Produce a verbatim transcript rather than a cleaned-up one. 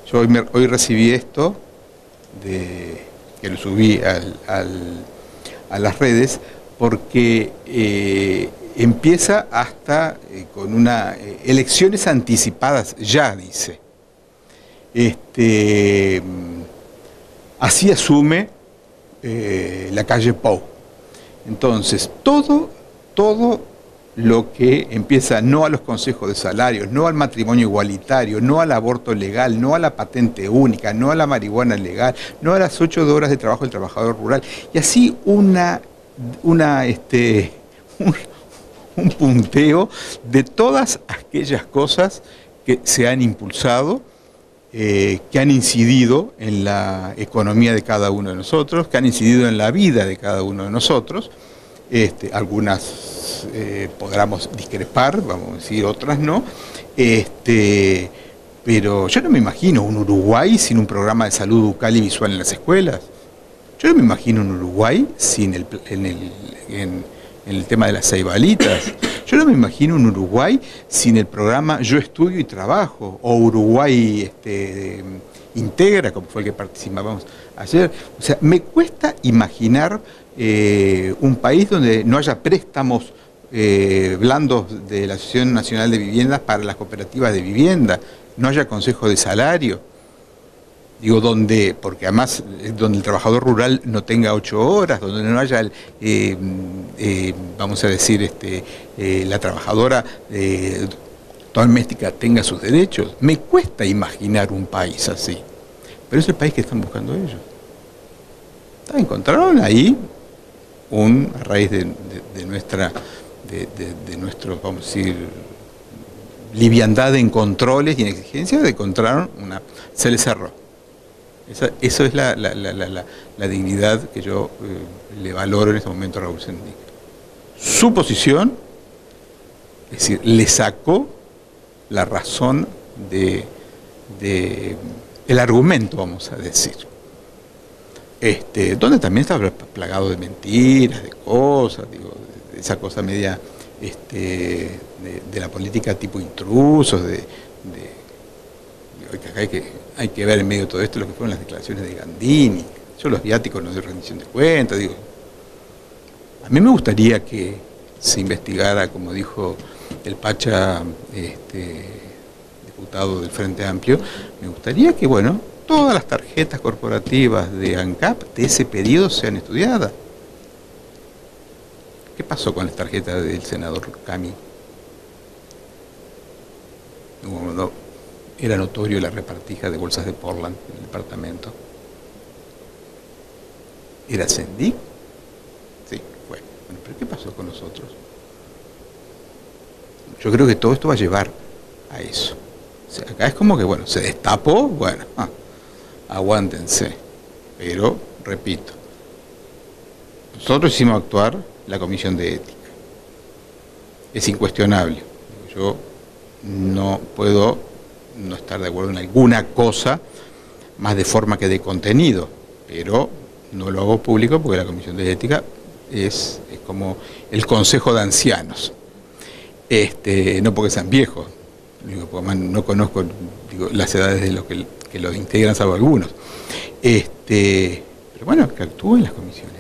Yo hoy, me, hoy recibí esto, de, que lo subí al, al, a las redes, porque eh, empieza hasta eh, con una eh, elecciones anticipadas, ya dice. Este, así asume eh, la calle Pou. Entonces, todo, todo lo que empieza no a los consejos de salarios, no al matrimonio igualitario, no al aborto legal, no a la patente única, no a la marihuana legal, no a las ocho horas de trabajo del trabajador rural, y así una, una este, un, un punteo de todas aquellas cosas que se han impulsado, eh, que han incidido en la economía de cada uno de nosotros, que han incidido en la vida de cada uno de nosotros. Este, algunas eh, podremos discrepar, vamos a decir, otras no, este, pero yo no me imagino un Uruguay sin un programa de salud bucal y visual en las escuelas. Yo no me imagino un Uruguay sin el, en, el, en, en el tema de las ceibalitas. Yo no me imagino un Uruguay sin el programa Yo Estudio y Trabajo, o Uruguay este, Integra, como fue el que participábamos ayer. O sea, me cuesta imaginar eh, un país donde no haya préstamos eh, blandos de la Asociación Nacional de Viviendas para las cooperativas de vivienda, no haya consejo de salario. Digo, donde, porque además, donde el trabajador rural no tenga ocho horas, donde no haya, eh, eh, vamos a decir, este, eh, la trabajadora eh, doméstica tenga sus derechos. Me cuesta imaginar un país así, pero es el país que están buscando ellos. Encontraron ahí, un, a raíz de, de, de nuestra, de, de, de nuestro, vamos a decir, liviandad en controles y en exigencias, encontraron una, se les cerró. Esa, eso es la, la, la, la, la dignidad que yo eh, le valoro en este momento a Raúl Sendic. Su posición, es decir, le sacó la razón de, de el argumento, vamos a decir. Este, donde también está plagado de mentiras, de cosas, digo, de esa cosa media este, de, de la política tipo intrusos, de, de, de acá hay que Hay que ver en medio de todo esto lo que fueron las declaraciones de Gandini. Yo los viáticos no doy rendición de cuentas. Digo, a mí me gustaría que se investigara, como dijo el Pacha, este, diputado del Frente Amplio, me gustaría que, bueno, todas las tarjetas corporativas de ANCAP de ese periodo sean estudiadas. ¿Qué pasó con las tarjetas del senador Cami? No, no. Era notorio la repartija de bolsas de Portland en el departamento. ¿Era Sendic? Sí, fue. Bueno, pero ¿qué pasó con nosotros? Yo creo que todo esto va a llevar a eso. O sea, acá es como que, bueno, se destapó, bueno, ah, aguántense. Pero, repito, nosotros hicimos actuar la Comisión de Ética. Es incuestionable. Yo no puedo no estar de acuerdo en alguna cosa, más de forma que de contenido, pero no lo hago público porque la Comisión de Ética es, es como el Consejo de Ancianos, este, no porque sean viejos, digo, porque no conozco digo, las edades de los que, que los integran, salvo algunos, este, pero bueno, que actúen las comisiones.